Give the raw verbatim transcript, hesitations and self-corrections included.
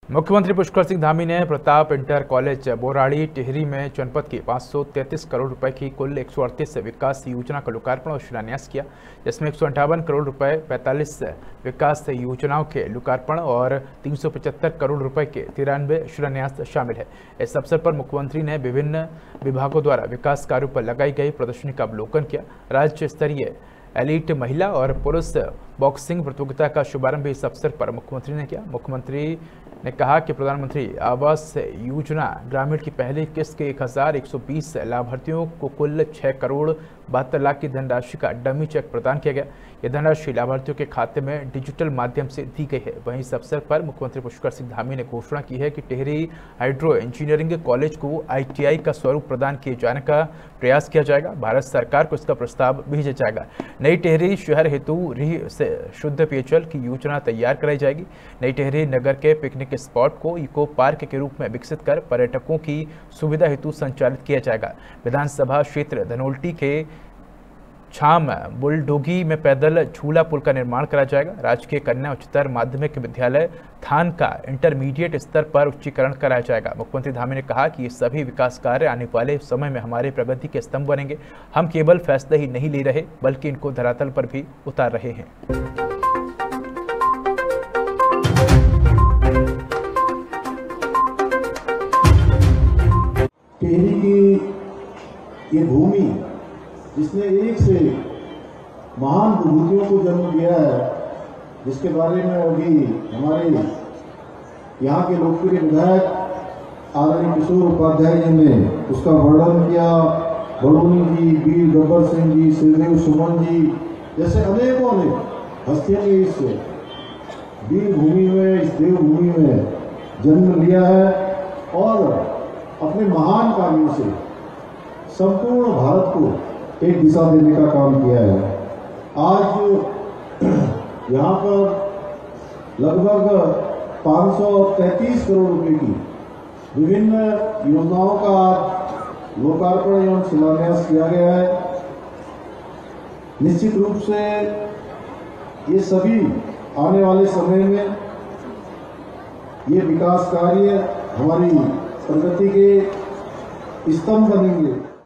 मुख्यमंत्री पुष्कर सिंह धामी ने Pratap inter college Boradi Tehri में जनपद की पाँच सौ तैंतीस करोड़ रुपए की कुल एक सौ अड़तीस विकास योजना का लोकार्पण और शिलान्यास किया, जिसमें एक सौ अंठावन करोड़ रुपए पैंतालीस विकास योजनाओं के लोकार्पण और तीन सौ पचहत्तर करोड़ रुपए के तिरानवे शिलान्यास शामिल है। इस अवसर पर मुख्यमंत्री ने विभिन्न विभागों द्वारा विकास कार्यों पर लगाई गई प्रदर्शनी का अवलोकन किया। राज्य स्तरीय एलीट महिला और पुरुष बॉक्सिंग प्रतियोगिता का शुभारंभ इस अवसर पर मुख्यमंत्री ने किया। मुख्यमंत्री ने कहा कि प्रधानमंत्री आवास योजना ग्रामीण की पहली किस्त के एक हजार एक सौ बीस लाभार्थियों को कुल छह करोड़ बहत्तर लाख की धनराशि का डमी चेक प्रदान किया गया। यह धनराशि लाभार्थियों के खाते में डिजिटल माध्यम से दी गई है। वहीं इस अवसर पर मुख्यमंत्री पुष्कर सिंह धामी ने घोषणा की है कि टिहरी हाइड्रो इंजीनियरिंग कॉलेज को आई टी आई का स्वरूप प्रदान किए जाने का प्रयास किया जाएगा। भारत सरकार को इसका प्रस्ताव भेजा जाएगा। नई टिहरी शहर हेतु री से शुद्ध पेयजल की योजना तैयार कराई जाएगी। नई टिहरी नगर के पिकनिक स्पॉट को इको पार्क के रूप में विकसित कर पर्यटकों की सुविधा हेतु संचालित किया जाएगा। विधानसभा क्षेत्र धनोल्टी के छाम बुलडोगी में पैदल झूला पुल का निर्माण कराया जाएगा। राजकीय कन्या उच्चतर माध्यमिक विद्यालय थान का इंटरमीडिएट स्तर पर उच्चीकरण कराया जाएगा। मुख्यमंत्री धामी ने कहा कि ये सभी विकास कार्य आने वाले समय में हमारे प्रगति के स्तंभ बनेंगे। हम केवल फैसले ही नहीं ले रहे बल्कि इनको धरातल पर भी उतार रहे हैं। टिहरी की ये भूमि जिसने एक से महान विभूतियों को जन्म दिया है, जिसके बारे में अभी हमारे यहाँ के लोकप्रिय विधायक आदरणीय किशोर उपाध्याय जी ने उसका वर्णन किया। बड़ोनी जी, वीर गब्बर सिंह जी, श्रीदेव सुमन जी जैसे अनेकों ने हस्तियों ने इस वीर भूमि में, इस देवभूमि में जन्म लिया है और अपने महान कार्यों से संपूर्ण भारत को एक दिशा देने का काम किया है। आज यहाँ पर लगभग पाँच सौ तैंतीस करोड़ रुपए की विभिन्न योजनाओं का लोकार्पण एवं शिलान्यास किया गया है। निश्चित रूप से ये सभी आने वाले समय में ये विकास कार्य हमारी प्रगति के स्तंभ बनेंगे।